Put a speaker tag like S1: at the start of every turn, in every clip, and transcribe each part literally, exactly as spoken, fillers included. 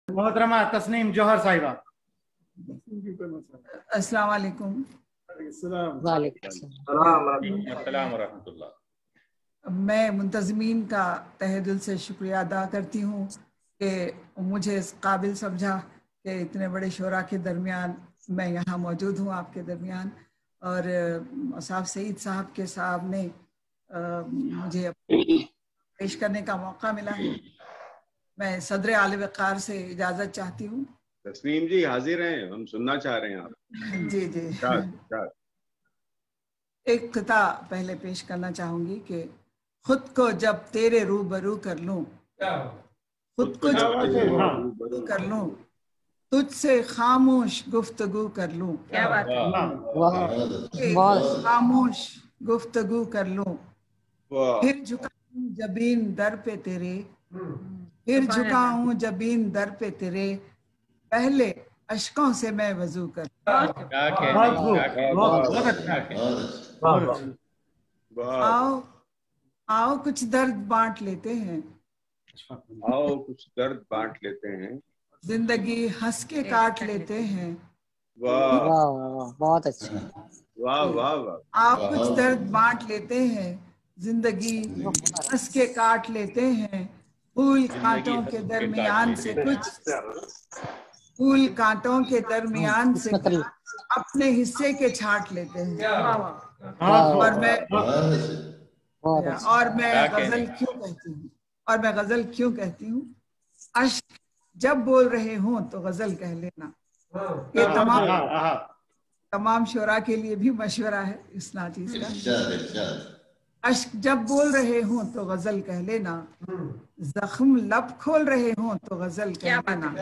S1: मोहतरमा तस्नीम जौहर साहिबा।
S2: अस्सलाम वालेकुम। मैं मुंतज़मीन का तहे दिल से शुक्रिया अदा करती हूँ कि मुझे इस काबिल समझा कि इतने बड़े शोरा के दरमियान मैं यहाँ मौजूद हूँ आपके दरमियान, और साहब सईद साहब के साहब ने आ, मुझे पेश करने का मौका मिला है। मैं सदर आले वक़ार से इजाज़त चाहती हूँ।
S3: तस्नीम जी हाजिर हैं, हम सुनना चाह रहे हैं आप।
S2: जी जी
S3: चार, चार। एक
S2: किता पहले पेश करना चाहूँगी कि खुद को जब तेरे रूबरू कर लूँ, खुद को जब रूबरू कर लूँ, तुझसे खामोश गुफ्तगू कर लूँ। क्या बात है, खामोश गुफ्तगू कर लूँ, फिर झुकाऊं जबीन दर पे तेरे, फिर झुकाऊं जबीन दर पे तेरे, पहले अश्कों से मैं वजू कर। आओ आओ कुछ दर्द बांट लेते हैं,
S3: आओ कुछ दर्द बांट लेते हैं,
S2: जिंदगी हंस के काट लेते हैं।
S3: वाह
S4: वाह, बहुत अच्छा।
S3: वाह वाह वाह।
S2: आओ कुछ दर्द बांट लेते हैं, जिंदगी हंस के काट लेते हैं। फूल कांटों के दरमियान से कुछ, फूल कांटों के दरमियान से अपने हिस्से के छांट लेते हैं। और मैं और मैं गजल क्यों कहती हूँ और मैं गजल क्यों कहती हूँ अश्क जब बोल रहे हों तो गजल कह लेना। ये तमाम तमाम शोरा के लिए भी मशवरा है इस नाचीज का। अश्क जब बोल रहे हों तो गजल कह लेना, जख्म लब खोल रहे हों तो गजल कह लेना।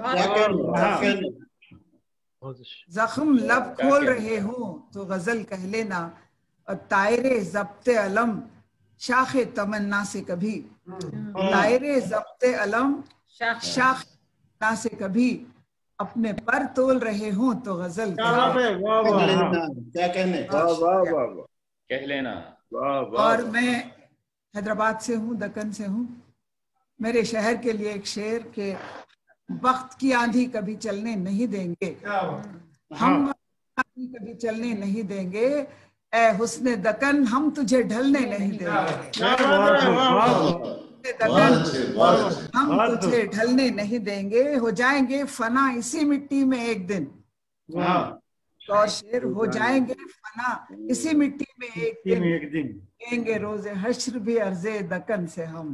S2: जख्म लब खोल रहे हों तो गजल कह लेना, और तायरे ज़ब्ते अलम शाखे तमन्ना से कभी, तायरे ज़ब्ते अलम शाखे तमन्ना से कभी, अपने पर तोल रहे हों तो गजल
S3: क्या कहने, कह लेना।
S2: और मैं हैदराबाद से हूँ, दक्कन से हूँ। मेरे शहर के लिए एक शेर के वक्त की आंधी कभी चलने नहीं देंगे, हम आंधी कभी चलने नहीं देंगे, ए हुस्ने दक्कन हम तुझे ढलने नहीं देंगे। दक्कन हम तुझे ढलने नहीं देंगे, हो जाएंगे फना इसी मिट्टी में एक दिन। और शेर, हो जाएंगे फना इसी मिट्टी में एक दिन, एक दिन देंगे रोजे हश्र भी अर्ज़े दक्कन से हम।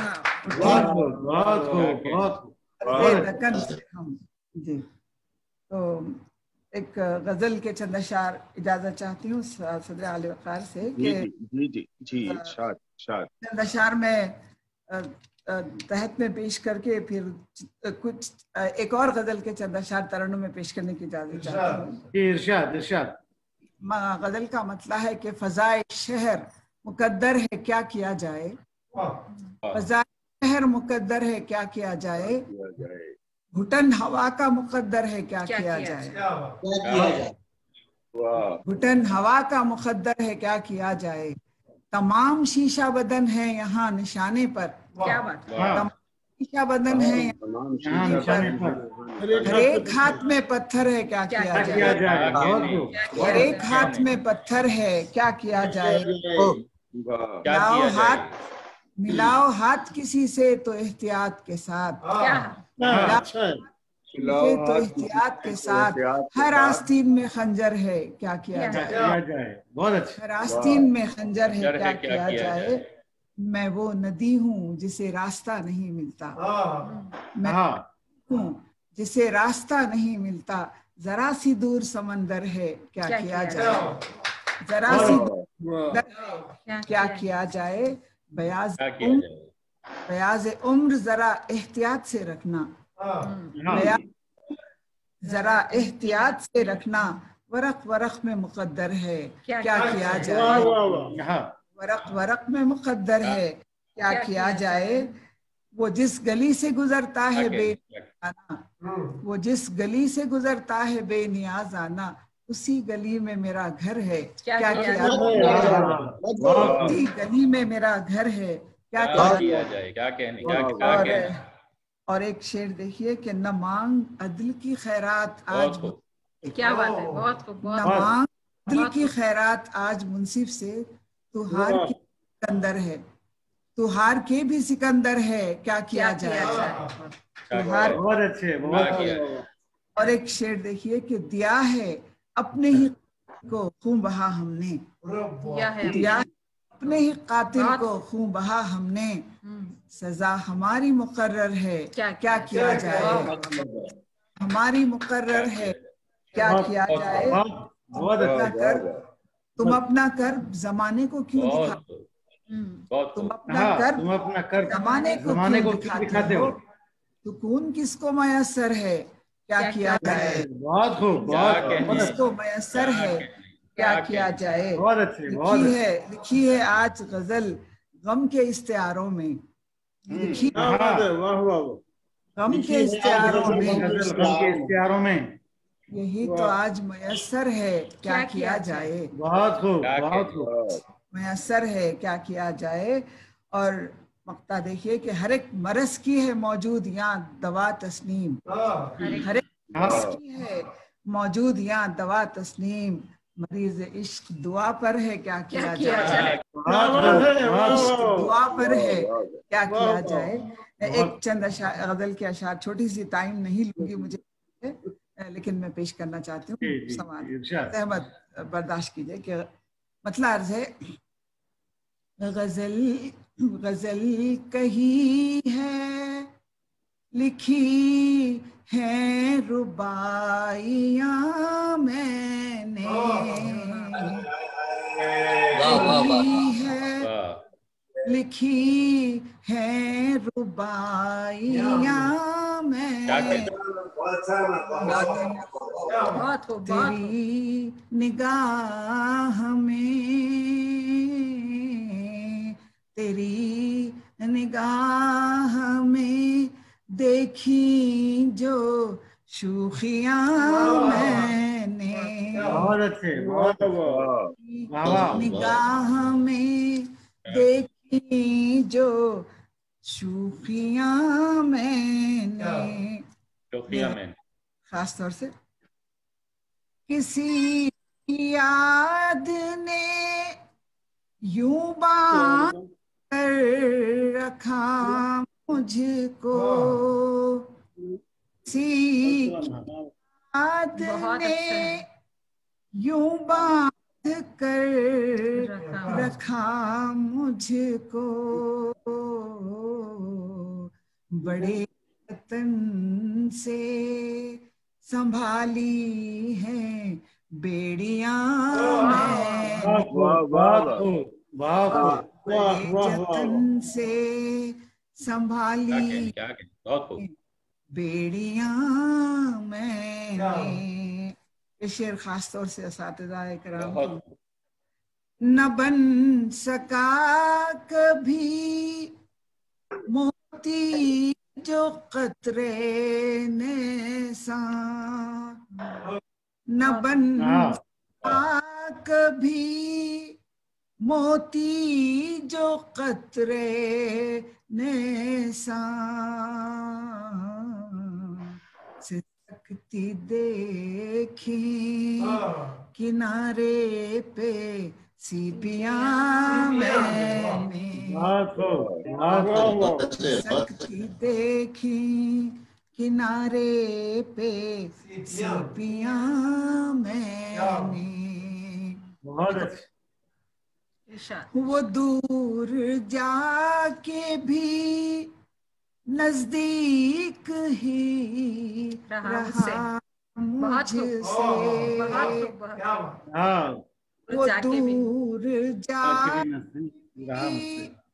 S2: दक्कन से हम जी। तो एक गजल के चंद अशार इजाजत चाहती हूँ सदर आले वक़ार से कि
S3: जी जी जी शाद शाद
S2: चंद अशार में तहत में पेश करके फिर कुछ एक और गजल के चंद अशार तरन्नुम में पेश करने की इजाजत चाहती हूँ।
S1: इरशाद इरशाद।
S2: गजल का मतला है कि फजाए शहर मुकद्दर है क्या किया जाए, फजाए शहर मुकद्दर है क्या किया जाए, घुटन हवा का मुकद्दर है क्या किया जाए, घुटन हवा का मुकद्दर है क्या किया जाए, तमाम शीशा बदन है यहाँ निशाने पर। क्या बात, तमाम शीशा बदन है हर एक हाथ में पत्थर है क्या किया जाए, हर एक हाथ में पत्थर है क्या किया जाए। मिलाओ हाथ मिलाओ हाथ किसी से तो एहतियात के साथ, तो एहतियात के साथ, हर आस्तीन में खंजर है क्या किया जाए, बहुत अच्छा, हर आस्तीन में खंजर है क्या किया जाए। मैं वो नदी हूँ जिसे रास्ता नहीं मिलता, मैं हूँ जिसे रास्ता नहीं मिलता, जरा सी दूर समंदर है क्या किया जाए, जरा सी दूर क्या किया जाए। बयाज बयाज उम्र जरा एहतियात से रखना, जरा एहतियात से रखना, वरक वरक में मुकद्दर है क्या किया जाए, वरक वरक में मुकद्दर है क्या किया जाए। वो जिस गली से गुजरता है बेनियाज़, वो जिस गली से गुजरता है बेनियाज आना, उसी गली में मेरा घर है क्या किया जाए, उसी गली में मेरा घर है क्या किया जाए। क्या कहने क्या कहने और एक शेर देखिए कि न मांग अदल की खैरात आज,
S4: क्या बात है, बहुत खूब,
S2: न मांग अदल की खैरात आज मुंसिफ से, तू हार के सिकंदर है, तू हार के भी सिकंदर है, क्या किया जाए। तू हार,
S1: बहुत अच्छे, बहुत।
S2: और एक शेर देखिए कि दिया है अपने ही को खून बहा हमने,
S4: दिया है,
S2: दिया है अपने ही कातिल को खून बहा हमने, सजा हमारी मुकर्रर है, क्या क्या किया जाए। हमारी मुकर्रर है, क्या किया जाए।
S1: बहुत
S2: अपना कर, तुम अपना कर जमाने को क्यों दिखा, तुम अपना कर
S1: तुम अपना कर
S2: जमाने को
S1: जमाने
S2: क्यों
S1: को
S2: दिखाते हो। सुकून किसको मयसर है, क्या किया जाए।
S1: बहुत खूब, बहुत।
S2: किसको मयसर है, क्या किया जाए।
S1: बहुत अच्छे, बहुत
S2: लिखी है, लिखी है आज गजल गम के इश्तिहारों में, लिखी गम के इश्तिहारों में,
S1: गम के इश्तिहारों में,
S2: यही तो आज मयसर है, क्या किया जाए।
S1: बहुत खूब, बहुत खूब।
S2: मयसर है, क्या किया जाए। और मक्ता देखिए कि हर एक मरस की है मौजूद यहाँ दवा तस्नीम, हर एक मरस की है मौजूद यहाँ दवा तस्नीम, मरीज इश्क दुआ पर है, क्या किया जाए। इश्क दुआ पर है, क्या किया जाए। एक चंद गजल के अशार, छोटी सी, टाइम नहीं लूंगी मुझे, लेकिन मैं पेश करना चाहती हूँ। समाज सहमत बर्दाश्त कीजिए कि मतलब अर्ज है, गजल गजल कही है, लिखी है रुबाइयाँ मैंने, कही है, लिखी है रुबाइयाँ मैंने, तेरी निगाह में, तेरी निगाह में देखी जो शूखियाँ मैंने,
S1: बहुत अच्छे, बहुत।
S2: निगाह में देखी जो शूखियाँ मैंने, खास तौर से किसी याद ने यूं बांध कर रखा मुझको, किसी याद ने यूं बांध कर रखा मुझको, बड़े यत्न से संभाली हैं बेड़ियां मैंने, जतन से संभाली बेड़ियां मैंने। ये शेर खास तौर से असातिज़ा कराम, न बन सका कभी मोती जो कतरे ने सा, न बन सका कभी मोती जो कतरे ने सा, सिसकती देखी किनारे पे सीपियाँ मैंने, सिसकती देखी किनारे पे सीपियाँ मैंने, वो दूर जाके भी नजदीक ही रहा मुझसे, वो दूर जाके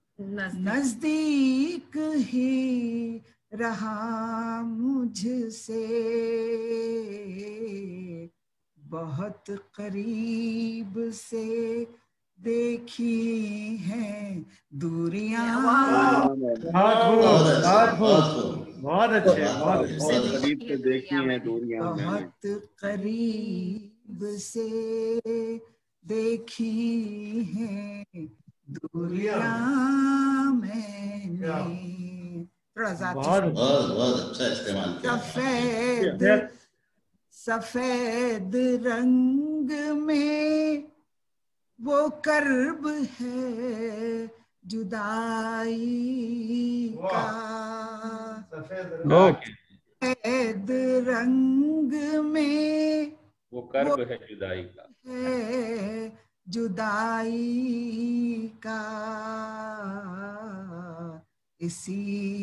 S2: नजदीक ही रहा मुझसे, बहुत करीब से देखी हैं दूरियां,
S1: बहुत अच्छे, बहुत
S3: करीब से देखी हैं दूरियां,
S2: बहुत करीब से देखी हैं दूरियां मैंने। थोड़ा ज़्यादा
S1: बहुत
S5: बहुत बहुत अच्छा इस्तेमाल किया।
S2: सफेद सफेद रंग में वो कर्ब है जुदाई का, सफेद रंग में
S6: वो कर्ब है जुदाई का,
S2: है जुदाई का, इसी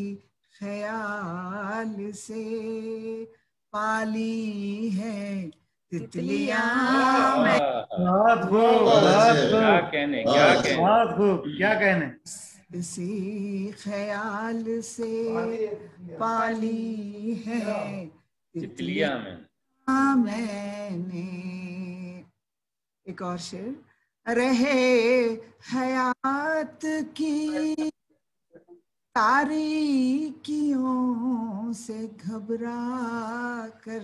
S2: ख्याल से पाली है तितलियां मैं।
S1: बहुत खूब, बहुत
S6: क्या
S1: खूब,
S6: कहने क्या कहने
S1: बहुत खूब, क्या कहने।
S2: इसी ख्याल से पाली है
S6: तितलियां में।
S2: मैंने। एक और शेर। रहे हयात की तारीकियों से घबरा कर,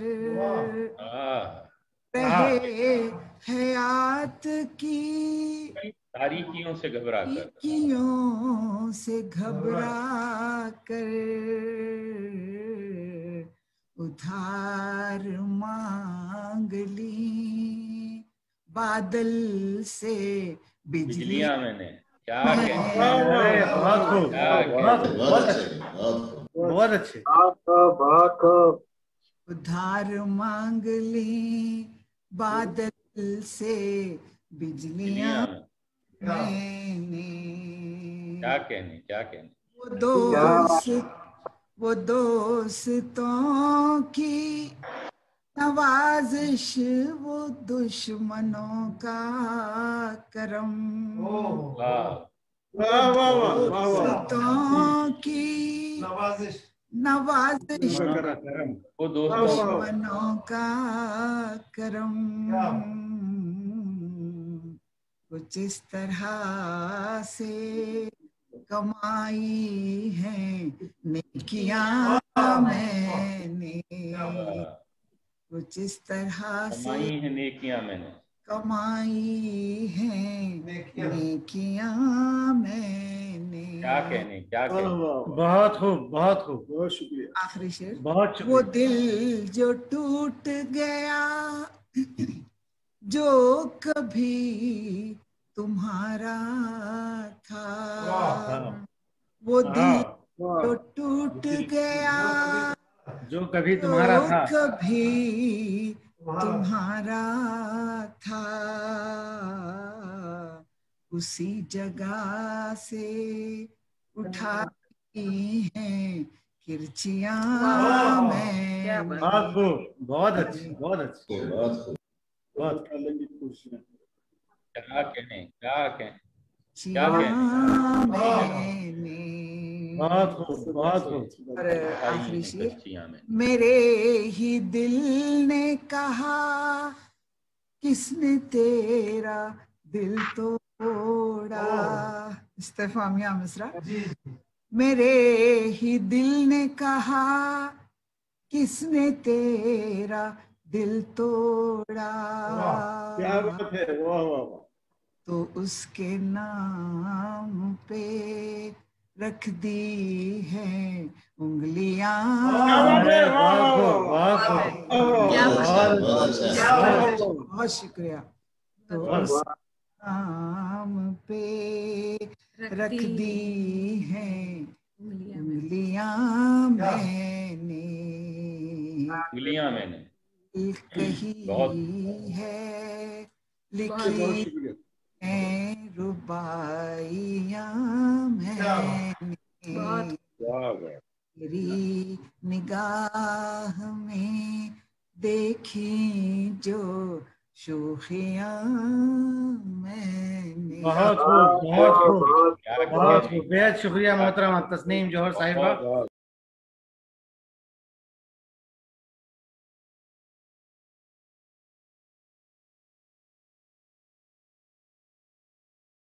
S2: रहे हयात की
S6: तारीकियों से घबरा कर,
S2: तारीकियों से घबरा कर, उधार मांग ली बादल से बिजलियां
S6: मैंने। क्या कहने,
S1: बहुत खूब, बहुत
S5: बहुत अच्छे, बहुत
S1: बहुत अच्छे।
S2: उधार मांग ली बादल से बिजलियां मैंने।
S6: क्या कहने क्या कहने।
S2: वो दोस्त वो दोस्तों की नवाजिश, वो दुश्मनों का करम, दोस्तों की नवाजिश
S6: वो दोस्तों
S2: दुश्मनों का करम, कुछ इस तरह से कमाई है नेकियां मैंने, कुछ इस तरह से
S6: कमाई है नेकियां मैंने,
S2: कमाई है नेकियां मैंने।
S6: क्या कहने क्या कहने।
S1: बहुत खूब, बहुत खूब,
S3: बहुत शुक्रिया।
S2: आखिरी शेर।
S1: बहुत
S2: वो
S1: शुक्रिया।
S2: दिल जो टूट गया जो कभी तुम्हारा था, वो दिल जो टूट गया
S1: जो कभी तुम्हारा था,
S2: जो कभी तुम्हारा था, उसी जगह से उठाई हैं किरचियां मैंने।
S1: बहुत खूब, बहुत अच्छी, बहुत अच्छी,
S5: बहुत खूब।
S1: बहुत
S6: क्या कहने क्या कहने
S2: क्या मैंने।
S1: बहुत खूब, बहुत खूब।
S2: और आखिरी शेर। मेरे ही दिल ने कहा किसने तेरा दिल तोड़ा। इस्तेफा मियां मिश्रा। मेरे ही दिल ने कहा किसने तेरा दिल तोड़ा,
S3: क्या बात है, वाह वाह वाह।
S2: तो उसके नाम पे रख दी है उंगलियां। बहुत शुक्रिया। तो उस नाम पे रख दी है उंगलियां मैंने,
S6: उंगलियां मैंने
S2: कही है लिखी है रुबाइयां मैंने, तेरी निगाह में देखी जो शोखियां मैंने।
S1: बहुत खूब, बहुत खूब, बहुत खूब। बेहद शुक्रिया मोहतरमा तस्नीम जौहर साहिबा।